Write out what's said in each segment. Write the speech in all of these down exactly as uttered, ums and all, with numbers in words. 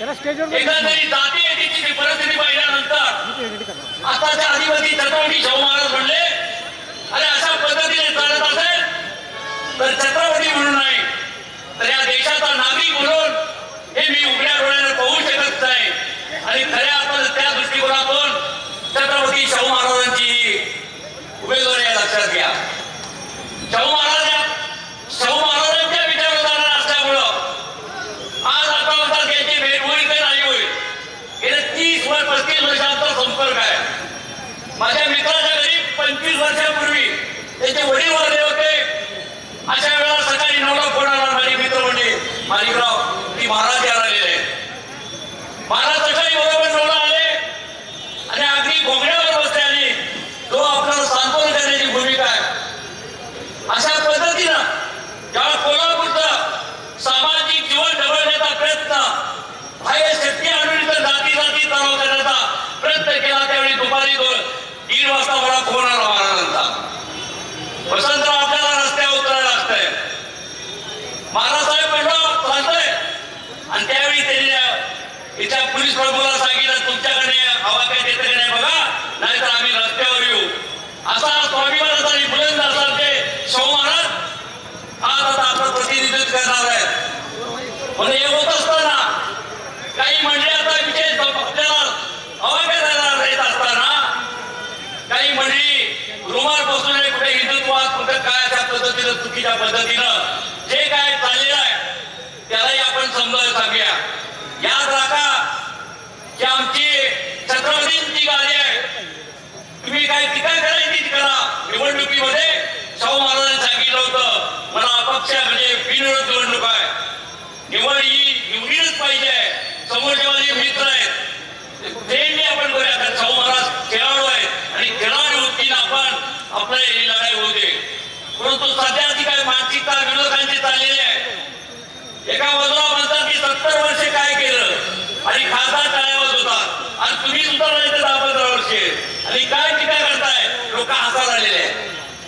एकंदरीत जाती येण्याची परिस्थिती पाहिल्यानंतर आताच्या अधिपती छत्रपती शाहू महाराज म्हणले, अरे अशा पद्धतीने चालत असेल तर छत्रपती म्हणून नाही तर या देशाचा नागरिक म्हणून हे मी उघड्या डोळ्याने पाहू शकत नाही. आणि खऱ्या आपण त्या दृष्टिकोनातून छत्रपती शाहू महाराजांची उमेदवारी लक्षात घ्या. शाहू महाराज शाहू महाराजांच्या विचारधारा असल्यामुळं आज आता म्हणतात त्यांची भेट होईल का नाही होईल. गेले तीस वर्ष पस्तीस वर्षांचा संपर्क आहे. माझ्या मित्राच्या घरी पंचवीस वर्षापूर्वी त्यांचे वडील वारले होते. अशा वेळेला सकाळी नऊला फोन आला, माझे मित्र म्हणजे मालिकराव ती महाराज यायला आलेले. महाराज सकाळी बरोबर नऊला आले आणि अगदी घोंगड्यावर बसले आणि तो आपल्याला सांत्वन करण्याची भूमिका आहे. अशा पद्धतीनं ज्यावेळेला कोल्हापूरचं सामाजिक जीवन ढवळण्याचा प्रयत्न बाह्य शक्ती आणून तर जाती जाती तणाव करण्याचा प्रयत्न केला, त्यावेळी दुपारी दोन दीड वाजता मला फोन आला महाराजांचा, वसंतराव आपल्याला रस्त्यावर उतरायला लागतंय. महाराज साहेब म्हणलं चालतंय. आणि त्यावेळी त्यांनी इथल्या पोलीस प्रमुखाला सांगितलं, तुमच्याकडे हवा काय देतं का नाही बघा, नाहीतर आम्ही रस्त्यावर येऊ. असा स्वाभिमानाचा आणि बुलंद असा ते शाहू महाराज आज आता आपलं प्रतिनिधित्व करणार आहेत. म्हणजे हे होत असताना काही मंडळी आता विशेष आपल्याला हवा काय द्यायला येत असताना काही मंडळी रुमाल बसून कुठे हिंदुत्वात कुठे काय अशा पद्धतीनं चुकीच्या पद्धतीनं जे काय चाललेलं आहे त्यालाही आपण समजावून सांगूया. याद राखा की आमची छत्रपतींची गाडी आहे, तुम्ही काय टीका करायची करा. निवडणुकीमध्ये शाहू महाराजांनी सांगितलं होतं, मला अपक्ष म्हणजे बिनविरोध निवडणूक आहे, निवड ही निवडीच पाहिजे. समोरचे माझे मित्र आहेत त्यांनी आपण करूया, कारण शाहू महाराज खेळाडू आहेत आणि खेळाडू वृत्तीने आपण आपल्या ही लढाई होऊ दे. परंतु सध्याची काय मानसिकता विरोधकांची चाललेली आहे. एका बाजूला म्हणतात की सत्तर वर्षे काय केलं आणि खासदार टाळ्यावर होतात आणि तुम्ही सुद्धा राहिले दहा पंधरा वर्षे आणि काय टीका करताय, लोक हसा राहिलेले आहेत.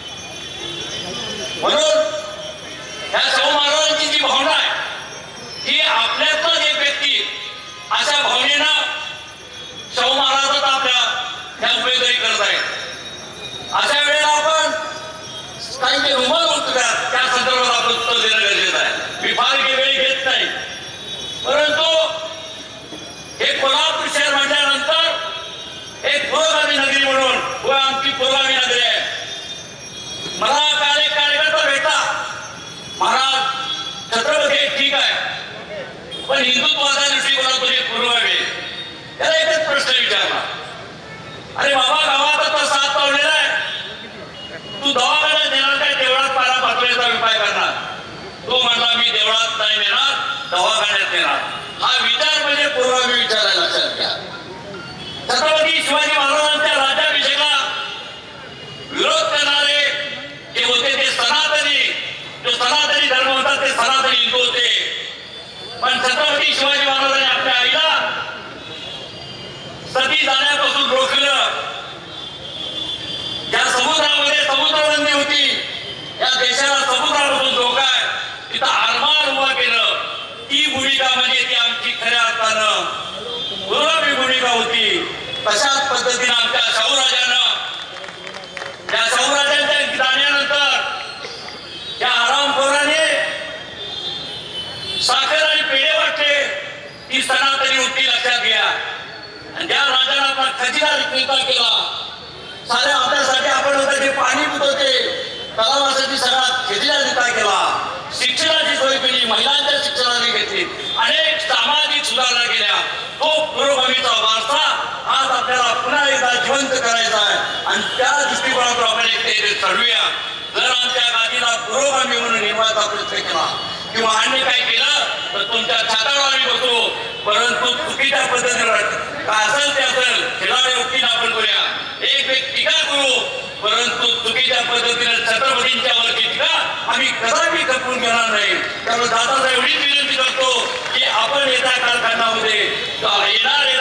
म्हणून ह्या शाहू महाराजांची जी भावना आहे ती आपल्यातच एक व्यक्ती अशा भावनेनं शाहू महाराजच आपल्या ह्या उमेदवारी करत आहेत. अशा वेळेला आपण काही जे रुमाल उठतात त्या संदर्भात आपण उत्तर देणं गरजेचं आहे. मी फार वेळ घेत नाही, परंतु हे कोल्हापूर शहर म्हटल्यानंतर एक पुरोगामी नगरी म्हणून व आमची पुरोगामी नगरी आहे. मला काल एक कार्यकर्ता भेटला, महाराज छत्रपती ठीक आहे पण हिंदुत्वाच्या दृष्टिकोनातून हे पुरोगामी. त्याला एकच प्रश्न विचारला, अरे बाबा गावात आता साथ लावलेला आहे, तू दवाखान्यात देणार काय देवळात पारा पातळीचा उपाय करणार. तो म्हणला मी देवळात नाही नेणार, दवाखान्यात नेणार. हा विचार म्हणजे पुरोगामी विचार आहे, लक्षात घ्या. छत्रपती शिवाजी महाराजांच्या राज्याभिषेकाला विरोध करणारे जे होते ते सनातनी, जो सनातनी धर्म होता ते सनातनी हिंदू होते. पण छत्रपती शिवाजी महाराजांनी आपल्या आईला सती जाण्यापासून रोखलं. ज्या समुद्रामध्ये समुद्रबंदी होती, या देशाला समुद्रापासून धोका आहे, तिथं आरमार उभा केलं. ती भूमिका म्हणजे ती आमची खऱ्या अर्थानं पुरोगामी भूमिका होती. तशाच पद्धतीनं आमच्या शाहूराजानं त्या शाहूराजांच्या जाण्यानंतर त्या आरामखोराने साखर आणि पेढे वाटले, ती सनातनी होती, लक्षात घ्या. आणि ज्या राजाला आपला खजिना रिक्वेता केला, साऱ्या आपल्यासाठी आपण होतं जे पाणी पित होते तलावासाठी सगळा खजिना रिक्वेता केला, शिक्षणाची सोय केली, महिलांच्या शिक्षणाने घेतली, अनेक सामाजिक सुधारणा केल्या. तो पुरोगामीचा वारसा आज आपल्याला पुन्हा एकदा जिवंत करायचा आहे आणि त्या दृष्टिकोनातून आपण एक ठरवूया. जर आमच्या गादीला पुरोगामी म्हणून निर्माणाचा प्रयत्न केला किंवा अन्य काय केलं तर तुमच्या छातावर आम्ही बसू, परंतु चुकीच्या पद्धतीनं काय असेल ते असेल खिलाडी वृत्तीनं आपण करूया. एक एक टीका करू, परंतु चुकीच्या पद्धतीनं छत्रपतींच्या वरची टीका आम्ही कदापि खपवून घेणार नाही. त्यामुळे दादाला एवढीच विनंती करतो की आपण येत्या कालखंडामध्ये येणारे